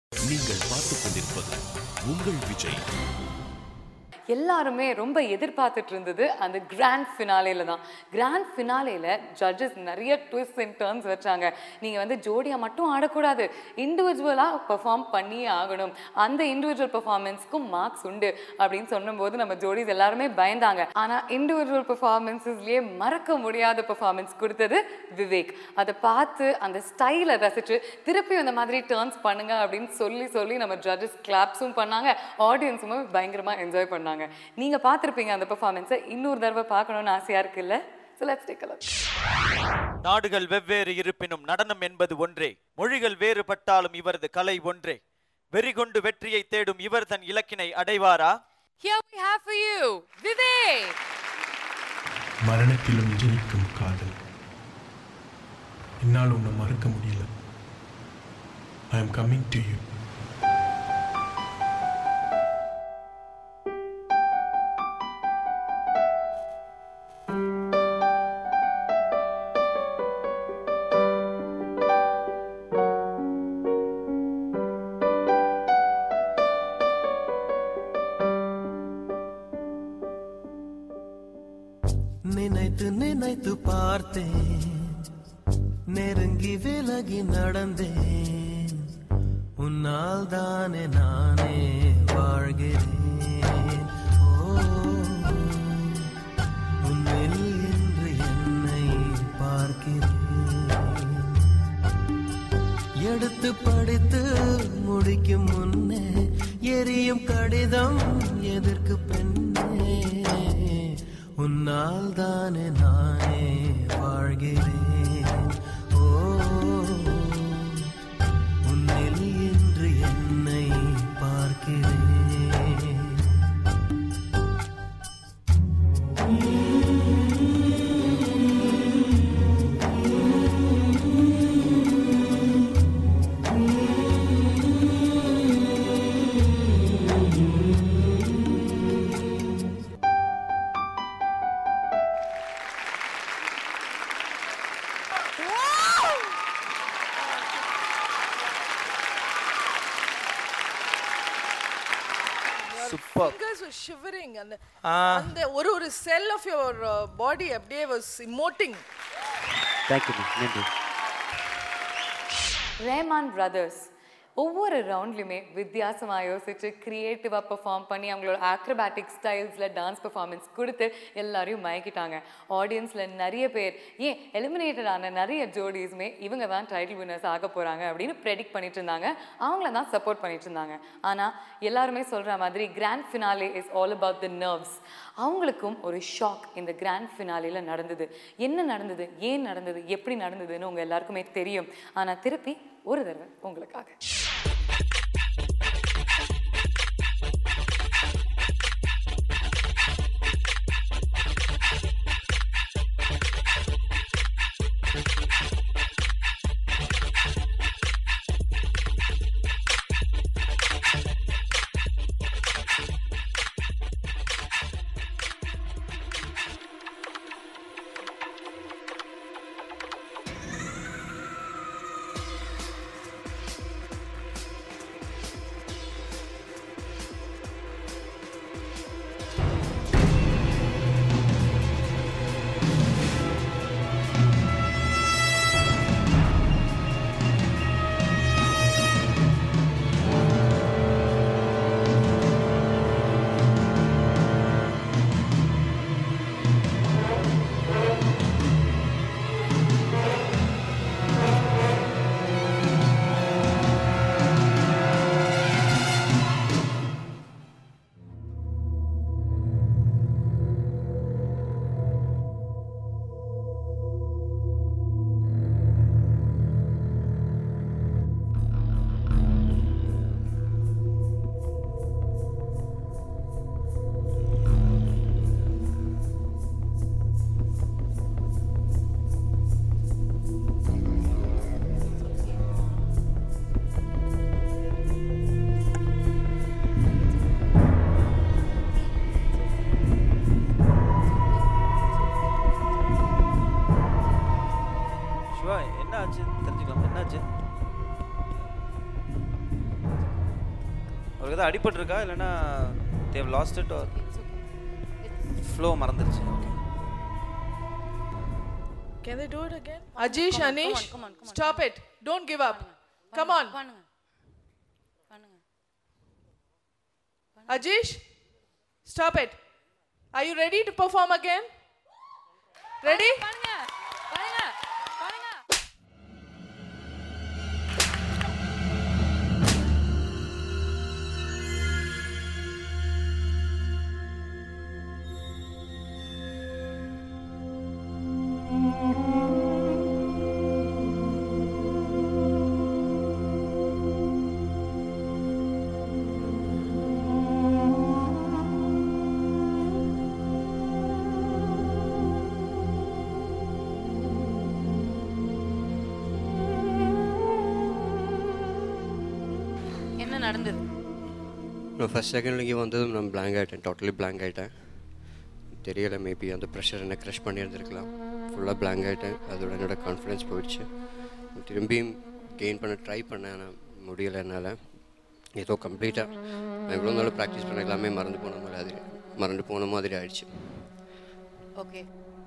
நீங்கள் பார்த்துக் கொண்டிருப்பது உங்கள் விஜய். எல்லாருமே ரொம்ப எதிர்பார்த்துட்டு இருந்தது அந்த கிராண்ட் ஃபினாலேல தான். கிராண்ட் ஃபினாலேல ஜட்ஜஸ் நிறைய ட்விஸ்ட் அண்ட் டர்ன்ஸ் வச்சாங்க. நீங்கள் வந்து ஜோடியாக மட்டும் ஆடக்கூடாது, இண்டிவிஜுவலாக பெர்ஃபார்ம் பண்ணியே ஆகணும், அந்த இண்டிவிஜுவல் பெர்ஃபார்மன்ஸ்க்கும் மார்க்ஸ் உண்டு அப்படின்னு சொன்னபோது நம்ம ஜோடிஸ் எல்லாருமே பயந்தாங்க. ஆனால் இண்டிவிஜுவல் பெர்ஃபார்மன்ஸஸ்லேயே மறக்க முடியாத பெர்ஃபார்மன்ஸ் கொடுத்தது விவேக். அதை பார்த்து அந்த ஸ்டைலை ரசித்து திருப்பி அந்த மாதிரி டர்ன்ஸ் பண்ணுங்க அப்படின்னு சொல்லி நம்ம ஜட்ஜஸ் கிளாப்ஸும் பண்ணாங்க, ஆடியன்ஸுமே பயங்கரமாக என்ஜாய் பண்ணாங்க. நீங்க பார்த்திருப்பீங்க அந்த பெர்ஃபார்மன்ஸை, இன்னொரு தடவை பார்க்கணும்னு ஆசையா இருக்குல்ல? So let's take a look. நாடுகள் வெவ்வேறு இருப்பினும் நடனம் என்பது ஒன்றே, மொழிகள் வேறுபட்டாலும் இவரது கலை ஒன்றே, வெறிகொண்டு வெற்றியை தேடும் இவர் தன் இலக்கினை அடைவாரா? Here we have for you Vivek. மரணத்திலும் ஜெயிக்கும் காதல், என்னால் உன்னை மறக்க முடியல. I am coming to you. நினைத்து நினைத்து பார்த்தேன், நெருங்கி விலகி நடந்தேன், உன்னால் தானே நானே வாழ்கிறேன். ஓ, உன்னில் என்று என்னை பார்க்கிறேன். எடுத்து படித்து முடிக்கும் முன்னே எரியும் கடிதம் எதற்கு பெண்ணே, உன்னால் தானே நானே வாழ்கிறேன். ஓ, உன்னில் என்று என்னை பார்க்கிறேன். Superb. Fingers were shivering and one cell of your body was emoting. Thank you, Nandri. Rehman Brothers ஒவ்வொரு ரவுண்ட்லையுமே வித்தியாசமாக யோசிச்சு கிரியேட்டிவாக பெர்ஃபார்ம் பண்ணி அவங்களோட ஆக்ரோபேட்டிக் ஸ்டைல்ஸில் டான்ஸ் பெர்ஃபார்மன்ஸ் கொடுத்து எல்லாரையும் மயக்கிட்டாங்க. ஆடியன்ஸில் நிறைய பேர், ஏன் எலிமினேட்டட் ஆன நிறைய ஜோடிஸுமே இவங்க தான் டைட்டில் வின்னர்ஸ் ஆக போகிறாங்க அப்படின்னு ப்ரெடிக்ட் பண்ணிட்டு இருந்தாங்க, அவங்கள தான் சப்போர்ட் பண்ணிட்டு இருந்தாங்க. ஆனால் எல்லாருமே சொல்கிற மாதிரி grand finale is all about the nerves. அவங்களுக்கும் ஒரு ஷாக் இந்த கிராண்ட் ஃபினாலேல நடந்தது. என்ன நடந்தது, ஏன் நடந்தது, எப்படி நடந்ததுன்னு உங்கள் எல்லாருக்குமே தெரியும். ஆனால் திருப்பி ஒரு தடவை உங்களுக்காக. அவருக்கு ஏதாவது அடிபட்டிருக்கா இல்லைன்னா Dev lost it or flow மறந்துருச்சு? Okay. Can they do it again? Ajish, Anish, stop it. Don't give up. Come on. Ajish, stop it. Are you ready to perform again? Ready? நடந்தது? நான் ஃபர்ஸ்ட் செகண்ட்லேயே வந்ததும் நான் பிளாங்க் ஆகிட்டேன், totally blank ஆகிட்டேன். தெரியலை, maybe அந்த pressure என்ன crush பண்ணியிருந்துருக்கலாம். ஃபுல்லாக பிளாங்க் ஆகிட்டேன். அதோட என்னோடய கான்ஃபிடென்ஸ் போயிடுச்சு. திரும்பியும் கெயின் பண்ண ட்ரை பண்ணேன், ஆனால் முடியலை என்னால். ஏதோ கம்ப்ளீட்டாக நான் எவ்வளோ நாளும் ப்ராக்டிஸ் பண்ண எல்லாமே மறந்து போன மாதிரி ஆயிடுச்சு. ஓகே.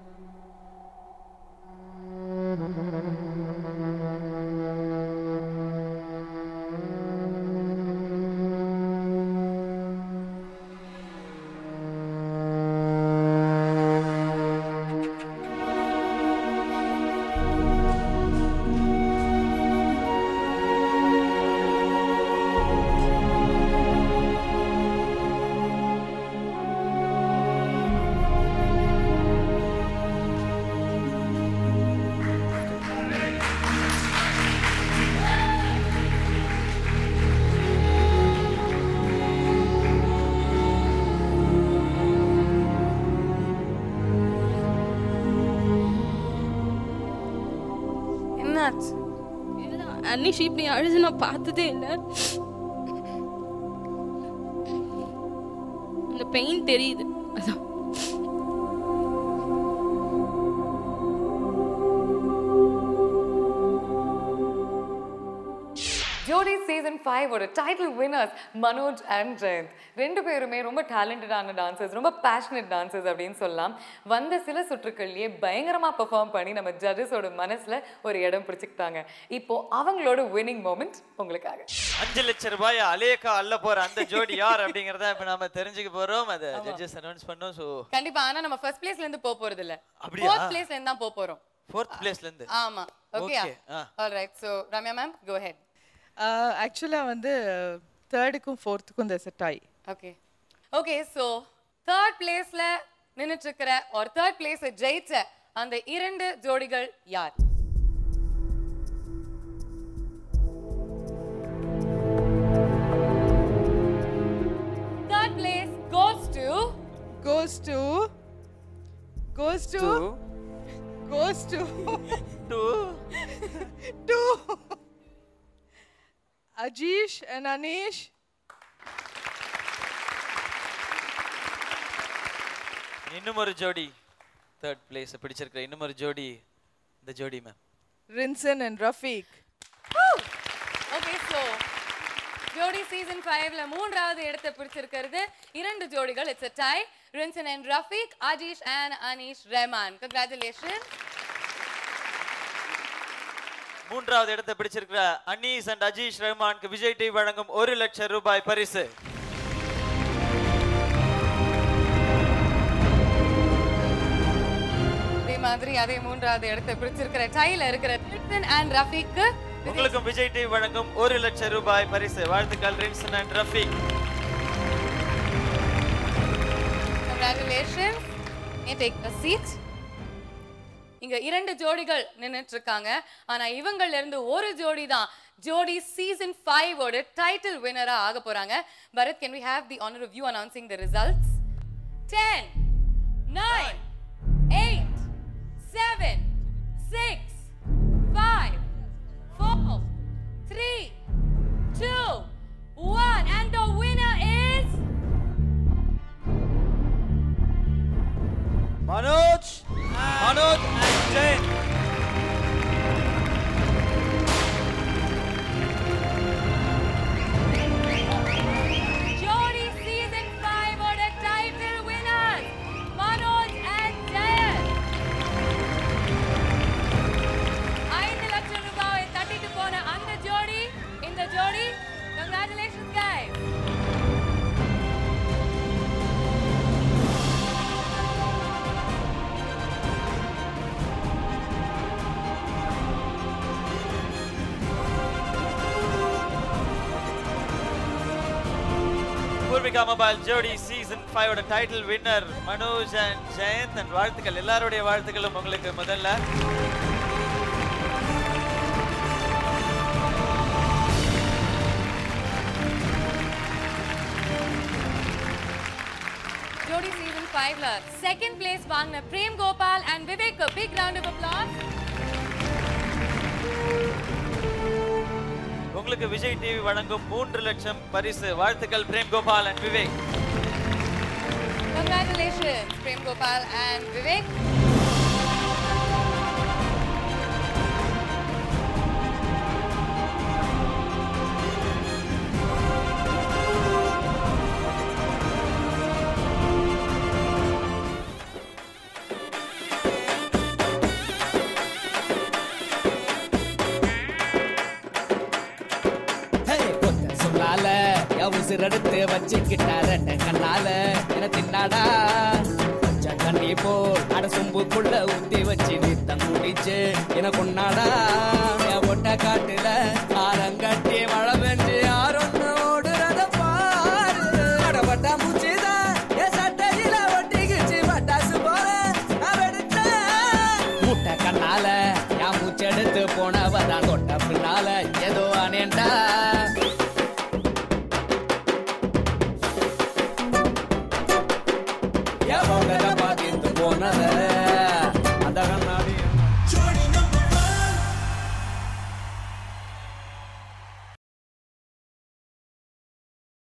அனிஷ் இப்படி அழுது நான் பார்த்ததே இல்லை. அந்த பெயின் தெரியுது. அதான் ஜோடி சீசன் 5 ஓட title winners Manoj and Jayanth. ரெண்டு பேருமே ரொம்ப டேலண்டடான டான்சர்ஸ், ரொம்ப பேஷனட் டான்சர்ஸ் அப்படின்னு சொல்லலாம். வந்த சில சுற்றுக்கள்லயே பயங்கரமா பெர்ஃபார்ம் பண்ணி நம்ம ஜட்ஜஸோட மனசுல ஒரு இடம் பிடிச்சிக்கிட்டாங்க. இப்போ அவங்களோட வின்னிங் மொமெண்ட் உங்களுக்காக. 5 லட்சம் ரூபாய் அலேக்கா அள்ள போற அந்த ஜோடி யார் அப்படிங்கறத இப்ப நாம தெரிஞ்சுக்க போறோம். அத ஜட்ஜஸ் அனௌன்ஸ் பண்ணோம். சோ கண்டிப்பா. ஆனா நம்ம ஃபர்ஸ்ட் பிளேஸ்ல இருந்து போறது இல்ல, 4th பிளேஸ்ல இருந்து தான் போறோம். 4th பிளேஸ்ல இருந்து? ஆமா. Okay. Alright. So Ramya ma'am, go ahead. Actually வந்து 3rd-க்கும் 4th-க்கும் there's a tie. Okay, so 3rd பிளேஸ்ல நின்னுட்டு இருக்கிற or 3rd பிளேஸ் ஜெயிச்ச அந்த 2 ஜோடிகள் யார்? Third place goes to Ajish and Anish. இன்னும் ஒரு ஜோடி 3rd பிளேஸ் பிடிச்சிருக்கிற இன்னும் ஒரு ஜோடி, இந்த ஜோடி ma'am Rinsen and Rafiq. Okay, so Jodi season 5ல 3வது இடத்தை பிடிச்சிருக்கிறது 2 ஜோடிகள். It's a tie. Rinsen and Rafiq, Ajish and Anish Rehman. Congratulations. 3வது இடத்தை பிடிச்சிருக்கிற அனீஸ் அண்ட் அஜீஷ் ரஹ்மானுக்கு விஜய் டிவி வழங்கும் 1 லட்சம் ரூபாய் பரிசு. அதே மாதிரி அதே 3வது இடத்தை பிடிச்சிருக்கிற டைல இருக்கிற ரின்சன் அண்ட் ரஃபீக் உங்களுக்கும் விஜய் டிவி வழங்கும் 1 லட்சம் ரூபாய் பரிசு. வாழ்த்துக்கள் Rinson and Rafeek. Congratulations. You take a seat. இங்க 2 ஜோடிகள் நின்னுட்டு இருக்காங்க. ஆனா இவங்கள்ல இருந்து ஒரு ஜோடி தான் ஜோடி சீசன் 5 ஓட டைட்டில் வின்னரா ஆக போறாங்க. Bharat, can we have the honor of you announcing the results? 10 9 8 7 6 5 4 3 2 1 and the winner is Manoj and Jayanth. Purvika Mobile Jodi Season 5 ஓட title winner Manoj and Jayanth and வாழ்த்துக்கள் எல்லாரோட வாழ்த்துக்களும் உங்களுக்கு முதல்ல. Jodi Season 5 ல second place வாங்கின Prem Gopal and Vivek, a big round of applause. உங்களுக்கு Vijay TV வழங்கும் 3 லட்சம் பரிசு. வாழ்த்துக்கள் Prem Gopal and Vivek. Congratulations Prem Gopal and Vivek. உசிரெடுத்து வச்சுக்கிட்டார கண்ணால என தின்னாடா கொஞ்சம் தண்ணி போல் அட சொம்புக்குள்ள ஊத்தி வச்சு நித்தம் குடிச்சு என கொண்டாடா ஒட்ட காட்டுல ஆரங்கட்டி மழை